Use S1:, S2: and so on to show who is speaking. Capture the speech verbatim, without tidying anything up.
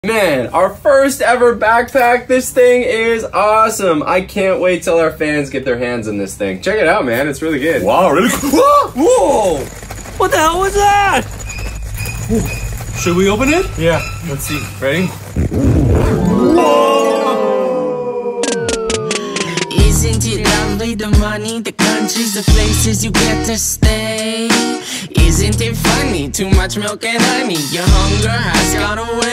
S1: Man, our first ever backpack. This thing is awesome. I can't wait till our fans get their hands on this thing. Check it out, man. It's really good.
S2: Wow, really cool.
S3: Whoa! What the hell was that?
S2: Should we open it?
S3: Yeah, let's see. Ready?
S2: Whoa!
S4: Isn't it lovely, the money, the countries, the places you get to stay? Isn't it funny, too much milk and honey, your hunger has gone away?